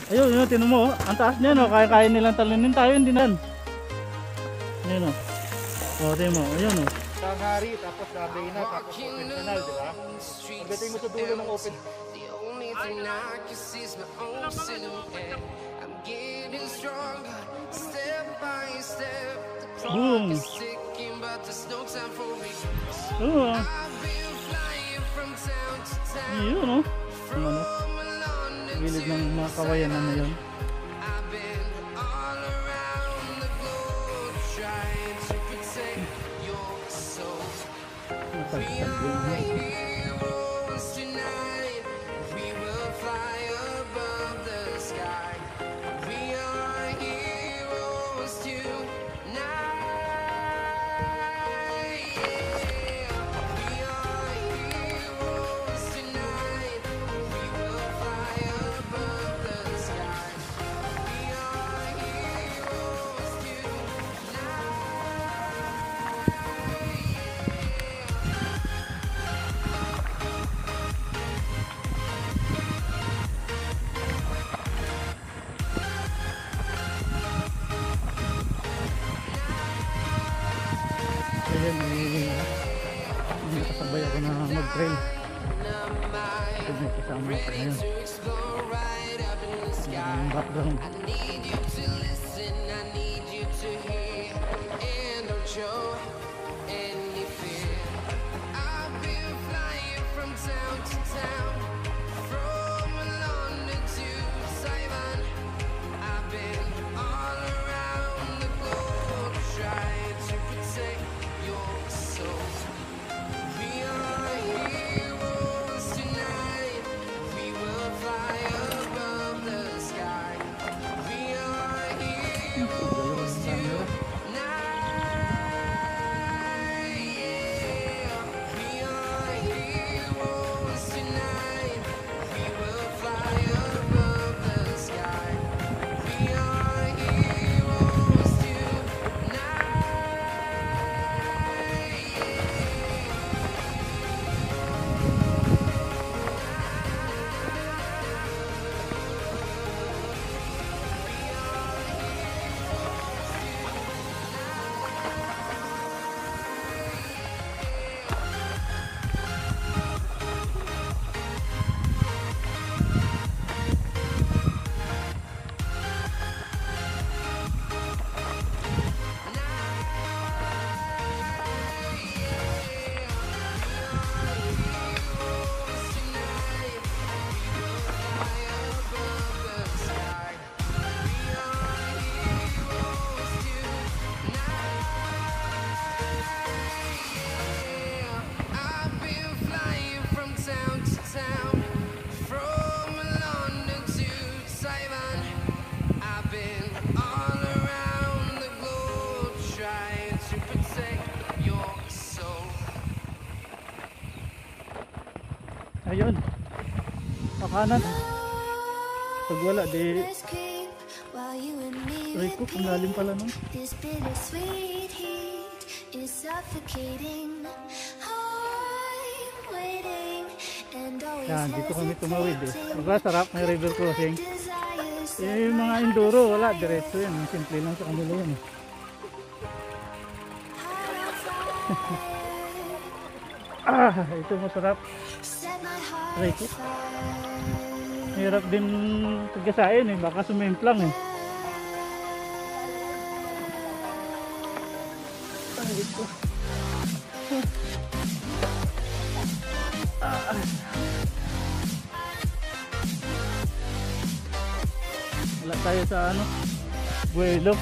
Ayun, yun, tinan mo, ang taas niya, no? Kaya nilang talunin tayo, hindi na. Ayun, no? O, tinan mo, ayun, no? Tanghari, tapos gabi na, tapos open canal, di ba? Pagdating mo sa dulo ng open. Boom! Oo. Ayun, no? Ano? Gilid ng mga kawayan na yun. Ayan, nakasabay ako na mag-trail. Ito may kasama ako ngayon. Yung background. Ayun, pakanan. Pag wala, di Rico, kung lalim pala nun. Yan, dito kami tumawid eh. Sarap, may river crossing. Yung mga enduro, wala, diretso yan. Simple lang sa kanila yan. Ito masarap. Rico. Hirap din pagkasain eh, baka sumimplang eh. Dito. Wala tayo sa ano, buwelo.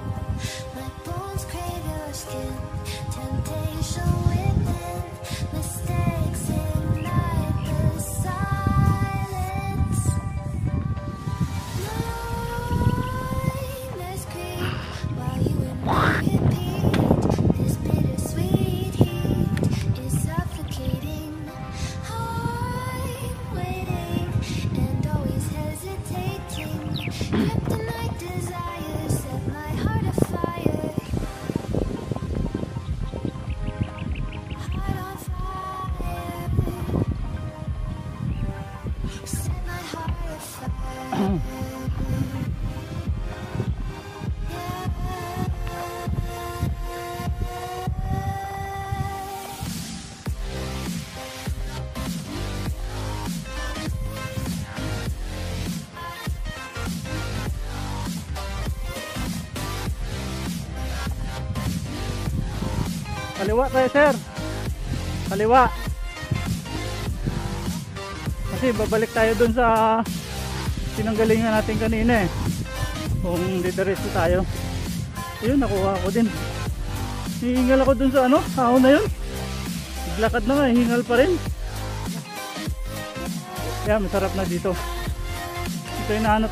Temptation within. Kaliwa tayo sir. Kaliwa. Kasi babalik tayo dun sa pinanggalingan natin kanina eh. Kung didiretso tayo. Ayun, nakuha ko din. Hihingal ako dun sa ano, ahon na yun. Naglakad na nga, hingal pa rin. Kaya masarap na dito. Ito yung nahanap.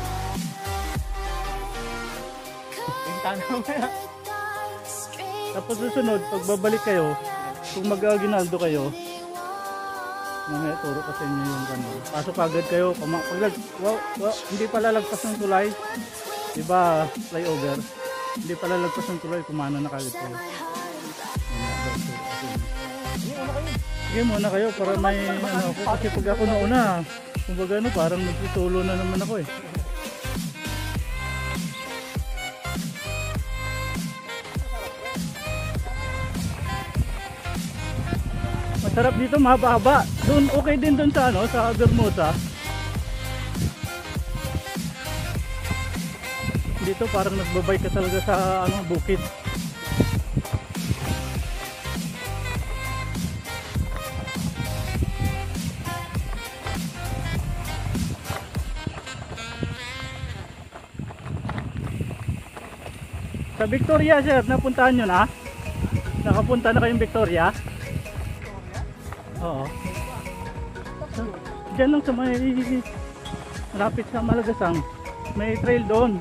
Tapos susunod, pag babalik kayo, kung mag-aginaldo kayo, mamaya turo ko sa inyo yung gano'n. Pasok agad kayo, hindi pala lagpas ng tulay. Diba, flyover. Hindi pala lagpas ng tulay, kumana na kagad kayo. Sige muna kayo para may ano ako, kasi pag ako nauna, kumbaga ano, parang nagtutulo na naman ako eh. Masarap dito, mahaba-haba. Doon okay din doon sa ano, sa Bermuda. Dito parang nagbabay ka talaga sa ano, bukid. Sa Victoria sir, napuntahan nyo na? Nakapunta na kayong Victoria? Oo. Diyan lang sa may malapit sa Malagasang. May trail doon.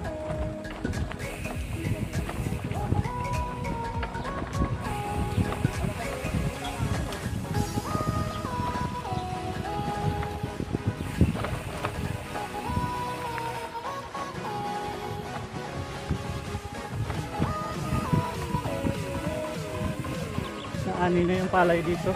Ani na yung palay dito.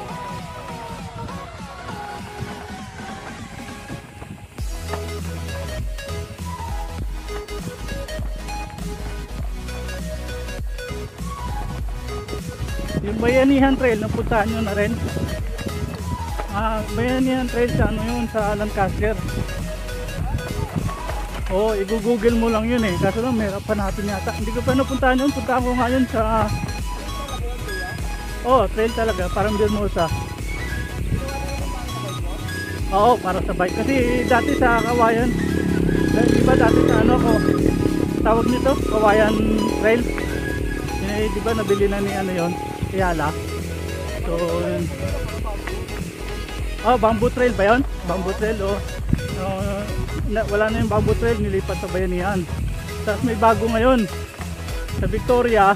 Yung Bayanihan Trail, napuntahan nyo na rin. Bayanihan Trail sa ano yun, sa Lancaster. Oo, i-google mo lang yun eh. Kaso lang, meron pa natin yata. Hindi ko pa napuntahan yun. Puntahan ko nga yun sa... Oh, trail talaga, parang Bermuda. Oo, para sa bike. Kasi dati sa Kawayan, di ba dati sa ano ko, tawag nito, Kawayan Trail. Di ba nabili na ni ano yon, Ayala. So, Bamboo Trail ba yun? Bamboo Trail, wala na yung Bamboo Trail, nilipat sa Bayanihan. Tapos may bago ngayon, sa Victoria.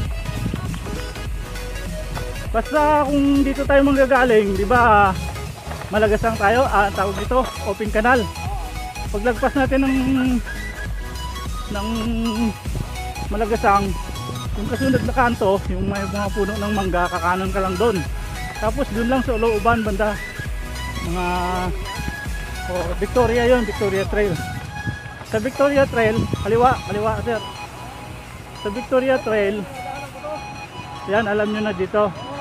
Basta kung dito tayo manggagaling, di ba Malagasang tayo, tawag dito, open canal. Paglagpas natin ng Malagasang, yung kasunod na kanto, yung may mga puno ng mangga, kakanan ka lang doon. Tapos doon lang sa looban banda, mga Victoria yon, Victoria Trail. Sa Victoria Trail, kaliwa sir. Sa Victoria Trail, yan alam nyo na dito.